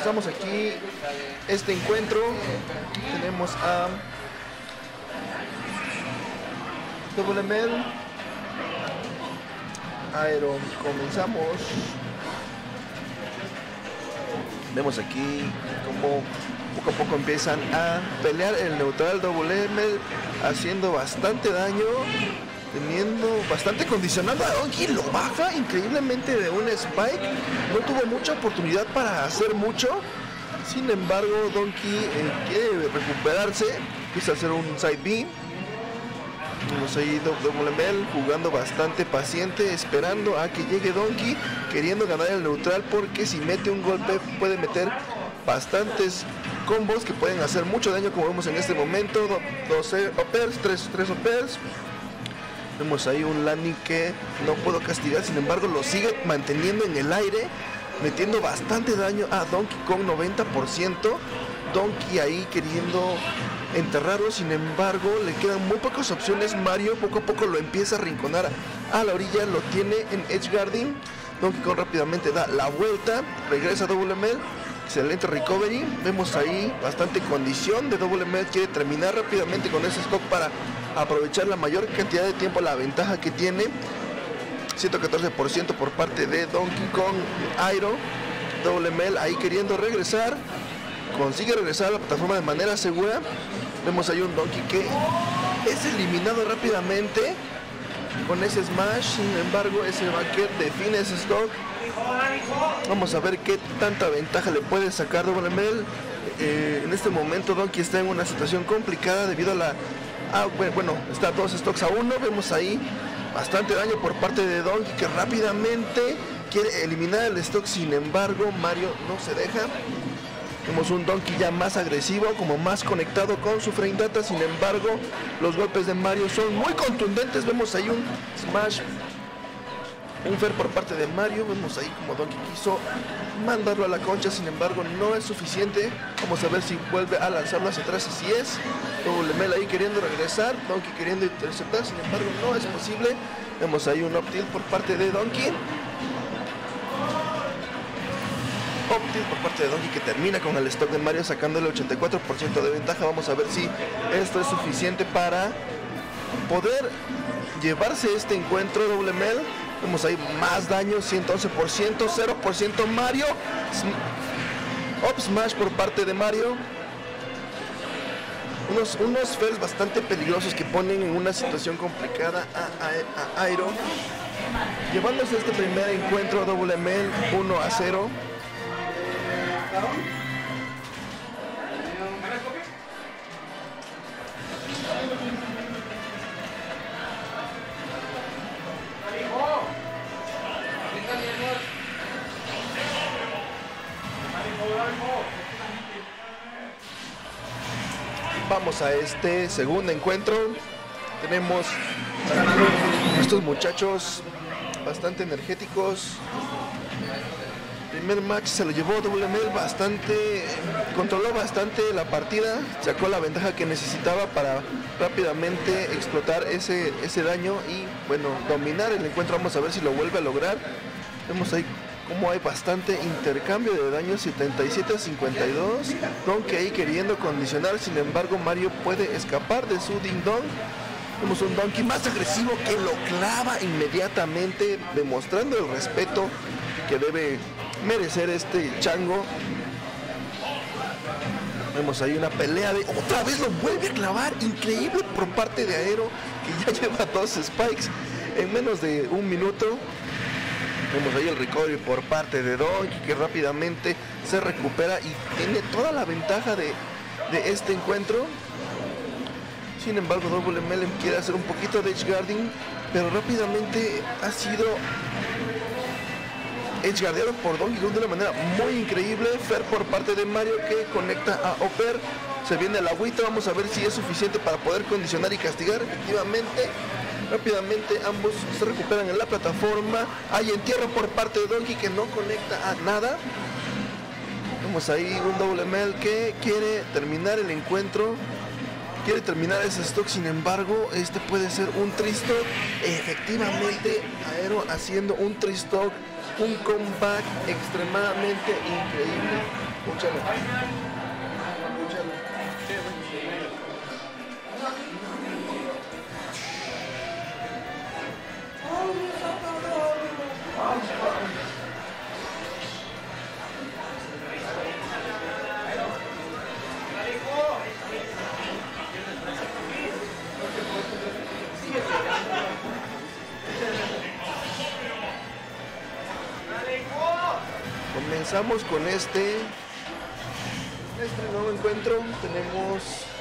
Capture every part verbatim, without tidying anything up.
comenzamos aquí este encuentro. Tenemos a Double M L, Aero. Comenzamos. Vemos aquí como poco a poco empiezan a pelear el neutral Double M L, haciendo bastante daño, teniendo bastante condicionado a Donkey. Lo baja increíblemente de un Spike. No tuvo mucha oportunidad para hacer mucho. Sin embargo, Donkey eh, quiere recuperarse. Quiso hacer un side B. Vemos ahí Double M L jugando bastante paciente, esperando a que llegue Donkey, queriendo ganar el neutral, porque si mete un golpe puede meter bastantes combos que pueden hacer mucho daño, como vemos en este momento. Dos uppers, tres, tres uppers. Vemos ahí un landing que no puedo castigar, sin embargo lo sigue manteniendo en el aire, metiendo bastante daño a Donkey Kong, noventa por ciento. Donkey ahí queriendo enterrarlo, sin embargo le quedan muy pocas opciones. Mario poco a poco lo empieza a rinconar a la orilla, lo tiene en edge guarding. Donkey Kong rápidamente da la vuelta, regresa a Double M L, excelente recovery. Vemos ahí bastante condición de Double M L, quiere terminar rápidamente con ese stock para aprovechar la mayor cantidad de tiempo, la ventaja que tiene. Ciento catorce por ciento por parte de Donkey Kong Aero. Double M L ahí queriendo regresar, consigue regresar a la plataforma de manera segura. Vemos ahí un Donkey que es eliminado rápidamente con ese smash, sin embargo ese backer define ese stock. Vamos a ver qué tanta ventaja le puede sacar Double M L. Eh, en este momento Donkey está en una situación complicada debido a la... Ah, bueno, está dos stocks a uno. Vemos ahí bastante daño por parte de Donkey, que rápidamente quiere eliminar el stock, sin embargo Mario no se deja. Vemos un Donkey ya más agresivo, como más conectado con su frame data, sin embargo los golpes de Mario son muy contundentes. Vemos ahí un smash, un fair por parte de Mario. Vemos ahí como Donkey quiso mandarlo a la concha, sin embargo no es suficiente. Vamos a ver si vuelve a lanzarlo hacia atrás, así es. Double M L ahí queriendo regresar, Donkey queriendo interceptar, sin embargo no es posible. Vemos ahí un up tilt por parte de Donkey. Up tilt por parte de Donkey, que termina con el stock de Mario, sacándole ochenta y cuatro por ciento de ventaja. Vamos a ver si esto es suficiente para poder llevarse este encuentro. Double M L, vemos ahí más daño, ciento once por ciento, cero por ciento Mario. Up smash por parte de Mario. Unos, unos fairs bastante peligrosos que ponen en una situación complicada a, a, a Aero, llevándose este primer encuentro. Double M L uno a cero. Vamos a este segundo encuentro. Tenemos a estos muchachos bastante energéticos. Primer match se lo llevó Double M L, bastante, controló bastante la partida, sacó la ventaja que necesitaba para rápidamente explotar ese, ese daño y bueno, dominar el encuentro. Vamos a ver si lo vuelve a lograr. Vemos ahí como hay bastante intercambio de daño, setenta y siete a cincuenta y dos. Donkey ahí queriendo condicionar, sin embargo Mario puede escapar de su ding dong. Vemos un Donkey más agresivo que lo clava inmediatamente, demostrando el respeto que debe merecer este chango. Vemos ahí una pelea de... Otra vez lo vuelve a clavar, increíble por parte de Aero, que ya lleva dos spikes en menos de un minuto. Vemos ahí el recovery por parte de Donkey, que rápidamente se recupera y tiene toda la ventaja de, de este encuentro. Sin embargo, Double M L quiere hacer un poquito de edge guarding, pero rápidamente ha sido edgeguardeado por Donkey Kong de una manera muy increíble. Fair por parte de Mario, que conecta a Upper. Se viene la agüita, vamos a ver si es suficiente para poder condicionar y castigar. Efectivamente, rápidamente ambos se recuperan en la plataforma. Hay entierro por parte de Donkey, que no conecta a nada. Vemos ahí un Double M L que quiere terminar el encuentro, quiere terminar ese stock, sin embargo este puede ser un tri-stock. Efectivamente, Aero haciendo un tri-stock, un comeback extremadamente increíble. chelo. Comenzamos con este, este nuevo encuentro. Tenemos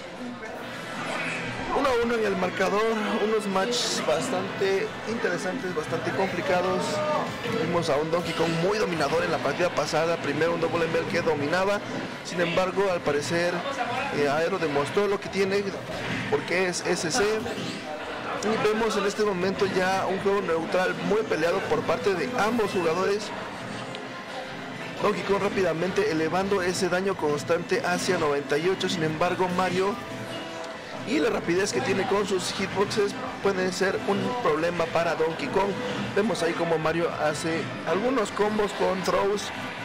uno a uno en el marcador, unos matches bastante interesantes, bastante complicados. Vimos a un Donkey Kong muy dominador en la partida pasada. Primero un Double M L que dominaba, sin embargo al parecer eh, Aero demostró lo que tiene, porque es S C. Y vemos en este momento ya un juego neutral muy peleado por parte de ambos jugadores. Donkey Kong rápidamente elevando ese daño constante hacia noventa y ocho, sin embargo Mario y la rapidez que tiene con sus hitboxes pueden ser un problema para Donkey Kong. Vemos ahí como Mario hace algunos combos con throws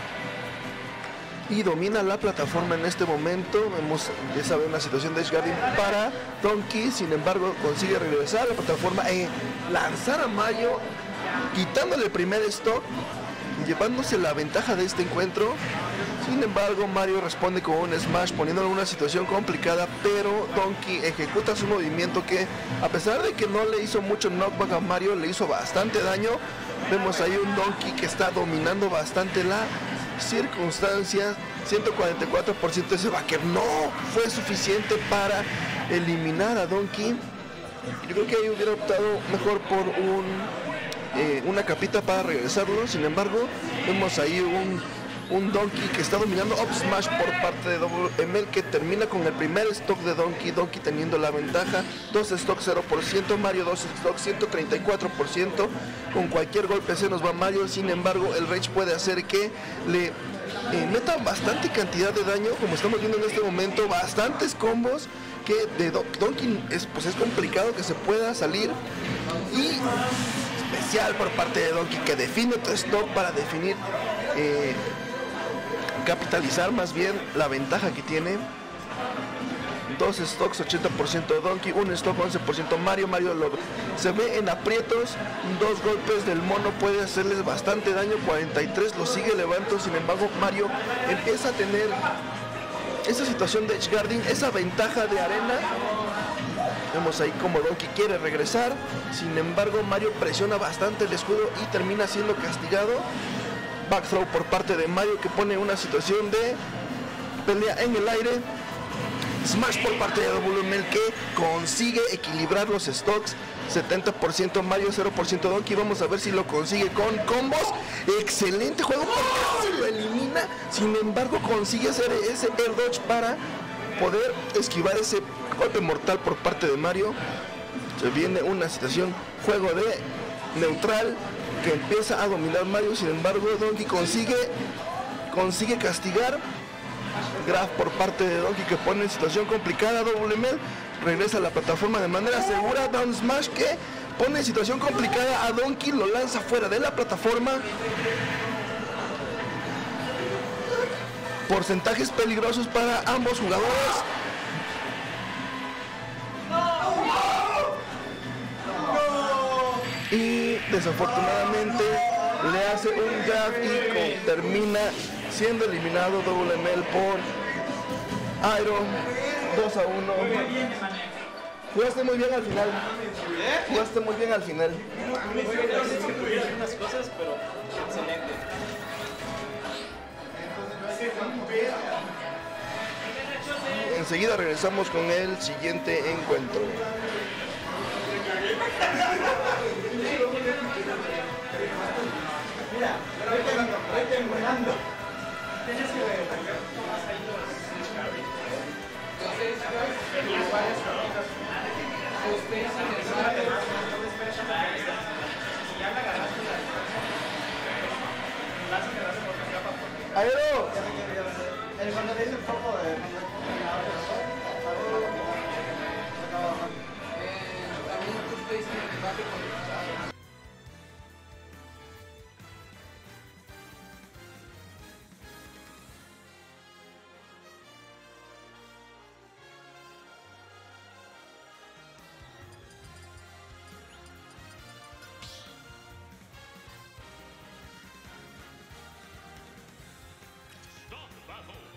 y domina la plataforma en este momento. Vemos, empieza a haber una situación de edge guarding para Donkey, sin embargo consigue regresar a la plataforma e lanzar a Mario, quitándole el primer stock, llevándose la ventaja de este encuentro. Sin embargo Mario responde con un smash, poniéndolo en una situación complicada, pero Donkey ejecuta su movimiento que, a pesar de que no le hizo mucho knockback a Mario, le hizo bastante daño. Vemos ahí un Donkey que está dominando bastante la circunstancia. Ciento cuarenta y cuatro por ciento de ese backer no fue suficiente para eliminar a Donkey. Yo creo que ahí hubiera optado mejor por un eh, una capita para regresarlo. Sin embargo, vemos ahí un un Donkey que está dominando up smash por parte de Double M L, que termina con el primer stock de Donkey. Donkey teniendo la ventaja, dos stocks cero por ciento, Mario dos stocks ciento treinta y cuatro por ciento. Con cualquier golpe se nos va Mario. Sin embargo, el Rage puede hacer que le eh, metan bastante cantidad de daño, como estamos viendo en este momento, bastantes combos que de Do Donkey es, pues es complicado que se pueda salir. Y especial por parte de Donkey, que define tu stock para definir eh, capitalizar más bien la ventaja que tiene. Dos stocks ochenta por ciento de Donkey, un stock once por ciento Mario. Mario lo, se ve en aprietos, dos golpes del mono puede hacerles bastante daño, cuarenta y tres lo sigue levantando. Sin embargo Mario empieza a tener esa situación de edge guarding, esa ventaja de arena. Vemos ahí como Donkey quiere regresar, sin embargo Mario presiona bastante el escudo y termina siendo castigado. Back throw por parte de Mario, que pone una situación de pelea en el aire. Smash por parte de Double M L, que consigue equilibrar los stocks. setenta por ciento Mario, cero por ciento Donkey. Vamos a ver si lo consigue con combos. Excelente juego, porque se lo elimina. Sin embargo consigue hacer ese air dodge para poder esquivar ese golpe mortal por parte de Mario. Se viene una situación, juego de neutral, que empieza a dominar Mario. Sin embargo Donkey consigue consigue castigar. Grab por parte de Donkey, que pone en situación complicada. Double M L regresa a la plataforma de manera segura. Down smash que pone en situación complicada a Donkey, lo lanza fuera de la plataforma. Porcentajes peligrosos para ambos jugadores. Y desafortunadamente le hace un grab y con, termina siendo eliminado Double M L por Aero. Dos a uno. Jugaste muy bien al final. Jugaste muy bien al final. Unas cosas, pero excelente. Enseguida regresamos con el siguiente encuentro. Mira, vete empujando. Tienes que ver. ¡Aero! Cuando le hice un poco de... Battle.